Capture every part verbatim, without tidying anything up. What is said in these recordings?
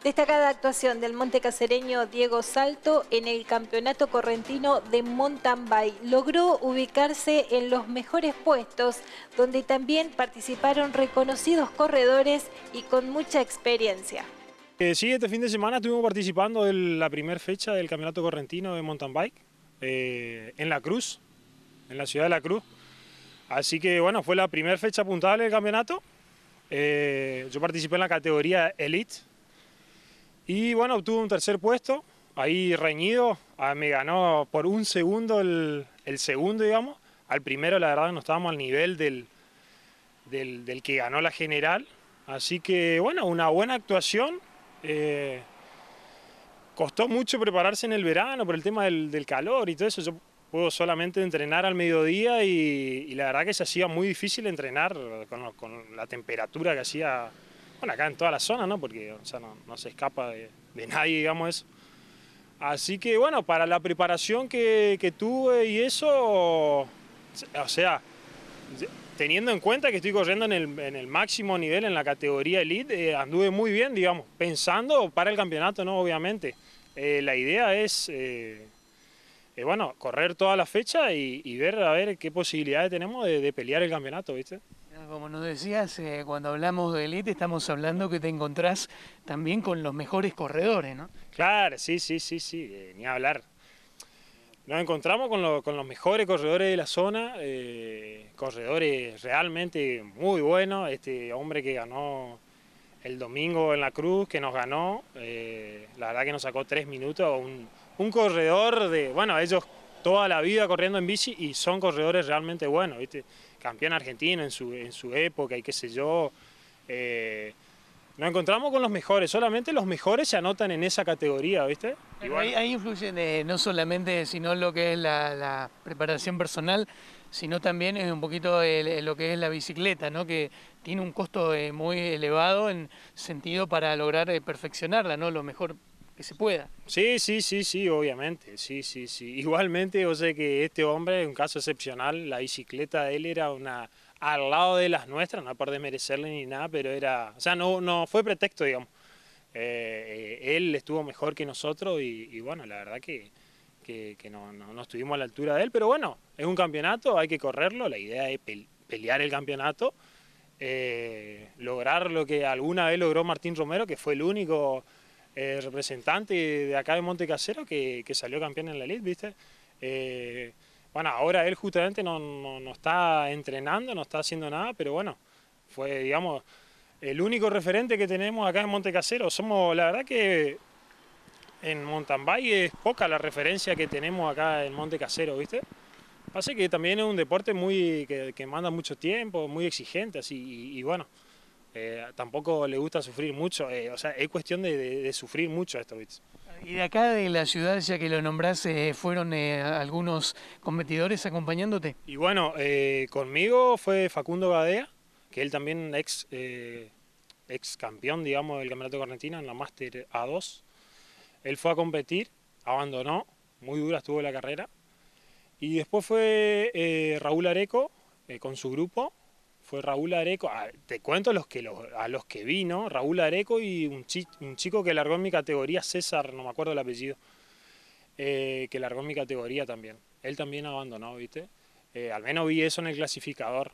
Destacada actuación del montecasereño Diego Salto en el Campeonato Correntino de Mountain Bike. Logró ubicarse en los mejores puestos, donde también participaron reconocidos corredores y con mucha experiencia. Eh, sí, este fin de semana estuvimos participando en la primera fecha del Campeonato Correntino de Mountain Bike eh, en La Cruz, en la ciudad de La Cruz. Así que bueno, fue la primera fecha puntable del campeonato. Eh, yo participé en la categoría Elite. Y bueno, obtuve un tercer puesto, ahí reñido, ah, me ganó por un segundo el, el segundo, digamos. Al primero la verdad no estábamos al nivel del, del, del que ganó la general. Así que bueno, una buena actuación. Eh, costó mucho prepararse en el verano por el tema del, del calor y todo eso. Yo puedo solamente entrenar al mediodía y, y la verdad que se hacía muy difícil entrenar con, con la temperatura que hacía. Bueno, acá en toda la zona, ¿no? Porque o sea, no, no se escapa de, de nadie, digamos eso. Así que bueno, para la preparación que, que tuve y eso, o sea, teniendo en cuenta que estoy corriendo en el, en el máximo nivel en la categoría Elite, eh, anduve muy bien, digamos, pensando para el campeonato, ¿no? Obviamente. Eh, la idea es, eh, eh, bueno, correr toda la fecha y, y ver a ver qué posibilidades tenemos de, de pelear el campeonato, ¿viste? Como nos decías, eh, cuando hablamos de Elite estamos hablando que te encontrás también con los mejores corredores, ¿no? Claro, sí, sí, sí, sí, eh, ni hablar. Nos encontramos con, lo, con los mejores corredores de la zona, eh, corredores realmente muy buenos. Este hombre que ganó el domingo en La Cruz, que nos ganó, eh, la verdad que nos sacó tres minutos, un, un corredor de, bueno, ellos toda la vida corriendo en bici y son corredores realmente buenos, ¿viste? Campeón argentino en su, en su época y qué sé yo. Eh, nos encontramos con los mejores, solamente los mejores se anotan en esa categoría, ¿viste? Bueno, ahí, ahí influyen eh, no solamente sino lo que es la, la preparación personal, sino también es un poquito el, el, lo que es la bicicleta, ¿no? Que tiene un costo eh, muy elevado en sentido para lograr eh, perfeccionarla, ¿no? Lo mejor que se pueda. Sí, sí, sí, sí, obviamente, sí, sí, sí. Igualmente, yo sé que este hombre es un caso excepcional, la bicicleta de él era una al lado de las nuestras, no por desmerecerle ni nada, pero era, o sea, no, no fue pretexto, digamos. Eh, eh, él estuvo mejor que nosotros y, y bueno, la verdad que, que, que no, no, no estuvimos a la altura de él, pero bueno, es un campeonato, hay que correrlo, la idea es pe pelear el campeonato, eh, lograr lo que alguna vez logró Martín Romero, que fue el único Eh, representante de acá de Montecasero que, que salió campeón en la Elite, ¿viste? Eh, bueno, ahora él justamente no, no, no está entrenando, no está haciendo nada, pero bueno, fue, digamos, el único referente que tenemos acá en Montecasero. Somos, la verdad que en mountain bike es poca la referencia que tenemos acá en Montecasero, ¿viste? Pasa que también es un deporte muy que, que manda mucho tiempo, muy exigente, así, y, y bueno, Eh, tampoco le gusta sufrir mucho, eh, o sea, es cuestión de, de, de sufrir mucho esto, ¿viste? Y de acá de la ciudad, ya que lo nombrás, eh, ¿fueron eh, algunos competidores acompañándote? Y bueno, eh, conmigo fue Facundo Gadea, que él también ex, eh, ex campeón, digamos, del Campeonato Correntino en la Master A dos. Él fue a competir, abandonó, muy dura estuvo la carrera. Y después fue eh, Raúl Areco eh, con su grupo. Fue Raúl Areco, ah, te cuento los que, los, a los que vi, ¿no? Raúl Areco y un, chi, un chico que largó en mi categoría, César, no me acuerdo el apellido, eh, que largó en mi categoría también. Él también abandonó, ¿viste? Eh, al menos vi eso en el clasificador.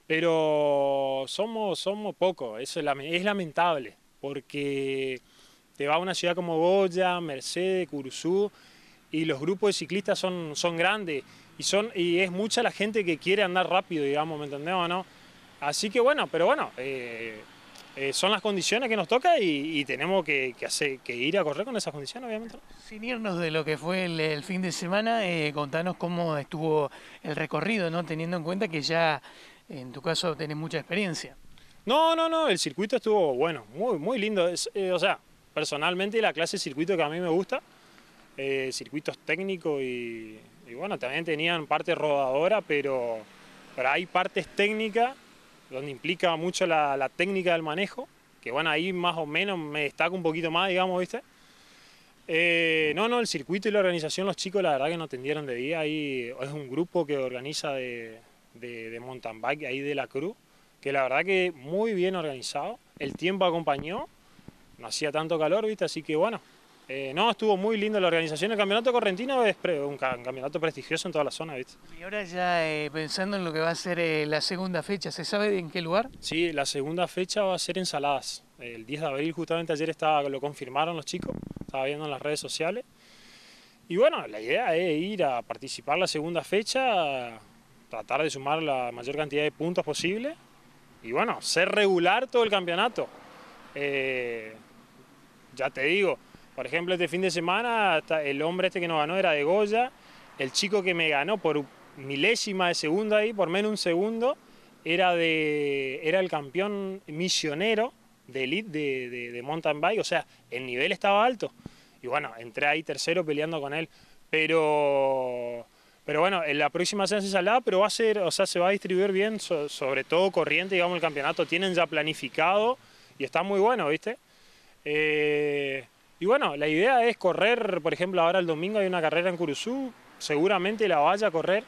Pero somos, somos pocos, eso es, es lamentable, porque te va a una ciudad como Goya, Mercedes, Curuzú, y los grupos de ciclistas son, son grandes, y, son, y es mucha la gente que quiere andar rápido, digamos, ¿me entendés o no? Así que bueno, pero bueno, eh, eh, son las condiciones que nos toca y, y tenemos que, que, hacer, que ir a correr con esas condiciones, obviamente. Sin irnos de lo que fue el, el fin de semana, eh, contanos cómo estuvo el recorrido, ¿no? Teniendo en cuenta que ya, en tu caso, tenés mucha experiencia. No, no, no, el circuito estuvo bueno, muy, muy lindo. Es, eh, o sea, personalmente la clase de circuito que a mí me gusta, eh, circuitos técnicos y, y bueno, también tenían parte rodadora, pero, pero hay partes técnicas donde implica mucho la, la técnica del manejo, que bueno, ahí más o menos me destaca un poquito más, digamos, ¿viste? Eh, no, no, el circuito y la organización, los chicos la verdad que no atendieron de día, ahí es un grupo que organiza de, de, de mountain bike ahí de La Cruz, que la verdad que muy bien organizado, el tiempo acompañó, no hacía tanto calor, ¿viste? Así que bueno, eh, no, estuvo muy lindo la organización. El campeonato correntino es pre, un, ca, un campeonato prestigioso en toda la zona, ¿viste? Y ahora ya eh, pensando en lo que va a ser eh, la segunda fecha, ¿se sabe en qué lugar? Sí, la segunda fecha va a ser en Saladas. El diez de abril, justamente ayer estaba, lo confirmaron los chicos, estaba viendo en las redes sociales. Y bueno, la idea es ir a participar la segunda fecha, tratar de sumar la mayor cantidad de puntos posible y bueno, ser regular todo el campeonato. Eh, ya te digo, por ejemplo, este fin de semana el hombre este que nos ganó era de Goya, el chico que me ganó por milésima de segundo ahí, por menos un segundo, era, de, era el campeón misionero de elite de, de, de mountain bike, o sea, el nivel estaba alto. Y bueno, entré ahí tercero peleando con él, pero, pero bueno, en la próxima se hace Salada, pero va a ser, o sea, se va a distribuir bien, so, sobre todo corriente, digamos, el campeonato tienen ya planificado y está muy bueno, ¿viste? Eh, y bueno, la idea es correr, por ejemplo, ahora el domingo hay una carrera en Curuzú, seguramente la vaya a correr,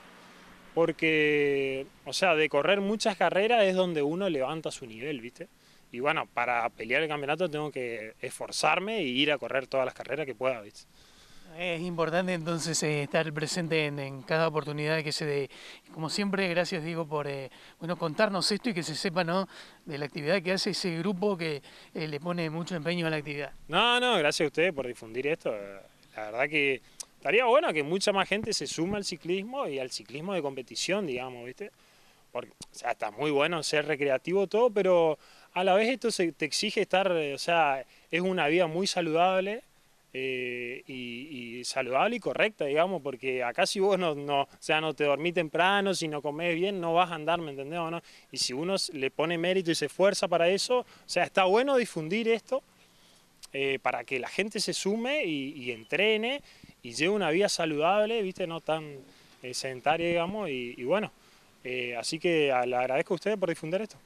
porque, o sea, de correr muchas carreras es donde uno levanta su nivel, ¿viste? Y bueno, para pelear el campeonato tengo que esforzarme e ir a correr todas las carreras que pueda, ¿viste? Es importante entonces eh, estar presente en, en cada oportunidad que se dé. Como siempre, gracias Diego por eh, bueno, contarnos esto y que se sepa, ¿no?, de la actividad que hace ese grupo que eh, le pone mucho empeño a la actividad. No, no, gracias a ustedes por difundir esto. La verdad que estaría bueno que mucha más gente se suma al ciclismo y al ciclismo de competición, digamos, ¿viste? Porque, o sea, está muy bueno ser recreativo todo, pero a la vez esto se, te exige estar, o sea, es una vida muy saludable eh, y, y saludable y correcta, digamos, porque acá si vos no, no, o sea, no te dormís temprano, si no comés bien, no vas a andar, ¿me entendés o no? Y si uno le pone mérito y se esfuerza para eso, o sea, está bueno difundir esto eh, para que la gente se sume y, y entrene y lleve una vida saludable, ¿viste? No tan eh, sedentaria, digamos, y, y bueno, eh, así que le agradezco a ustedes por difundir esto.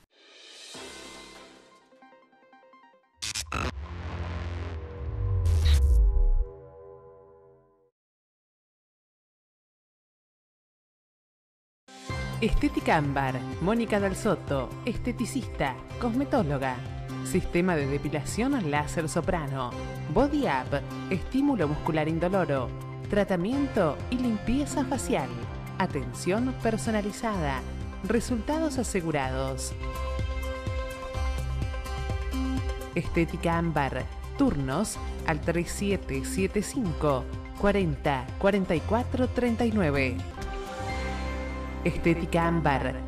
Estética Ámbar, Mónica Dal Sotto, esteticista, cosmetóloga. Sistema de depilación láser soprano. Body Up, estímulo muscular indoloro. Tratamiento y limpieza facial. Atención personalizada. Resultados asegurados. Estética Ámbar. Turnos al tres siete siete cinco, cuarenta, cuarenta y cuatro, treinta y nueve. Estética Ámbar,